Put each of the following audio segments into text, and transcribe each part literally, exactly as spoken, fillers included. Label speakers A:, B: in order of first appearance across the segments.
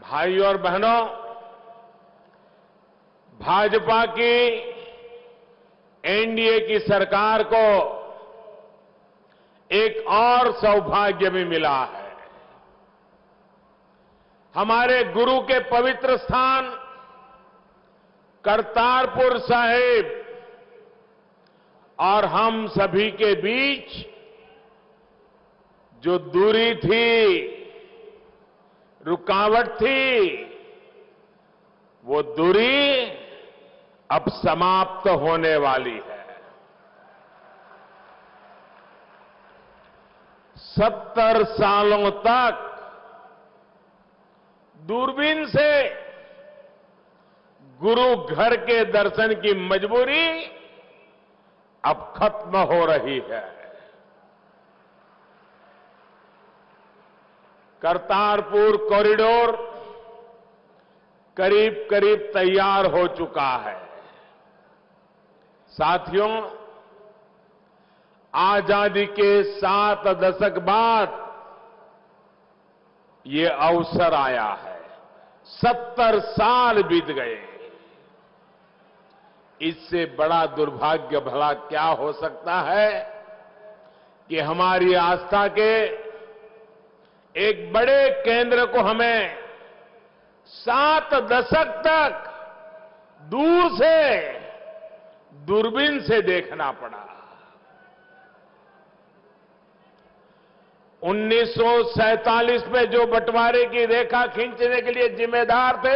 A: भाइयों और बहनों, भाजपा की एनडीए की सरकार को एक और सौभाग्य भी मिला है। हमारे गुरु के पवित्र स्थान करतारपुर साहिब और हम सभी के बीच जो दूरी थी, रुकावट थी, वो दूरी अब समाप्त होने वाली है। सत्तर सालों तक दूरबीन से गुरु घर के दर्शन की मजबूरी अब खत्म हो रही है। करतारपुर कॉरिडोर करीब करीब तैयार हो चुका है। साथियों, आजादी के सात दशक बाद ये अवसर आया है। सत्तर साल बीत गए। इससे बड़ा दुर्भाग्य भला क्या हो सकता है कि हमारी आस्था के एक बड़े केंद्र को हमें सात दशक तक दूर से दूरबीन से देखना पड़ा। उन्नीस सौ सैंतालीस में जो बंटवारे की रेखा खींचने के लिए जिम्मेदार थे,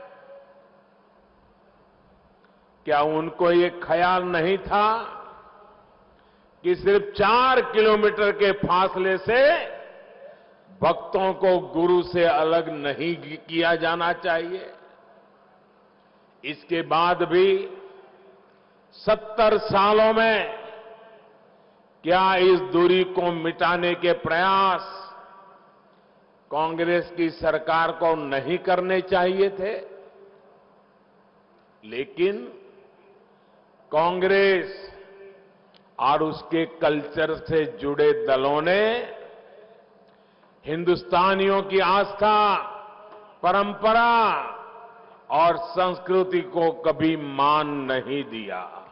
A: क्या उनको ये ख्याल नहीं था कि सिर्फ चार किलोमीटर के फासले से भक्तों को गुरु से अलग नहीं किया जाना चाहिए? इसके बाद भी सत्तर सालों में क्या इस दूरी को मिटाने के प्रयास कांग्रेस की सरकार को नहीं करने चाहिए थे? लेकिन कांग्रेस और उसके कल्चर से जुड़े दलों ने हिंदुस्तानियों की आस्था, परंपरा और संस्कृति को कभी मान नहीं दिया।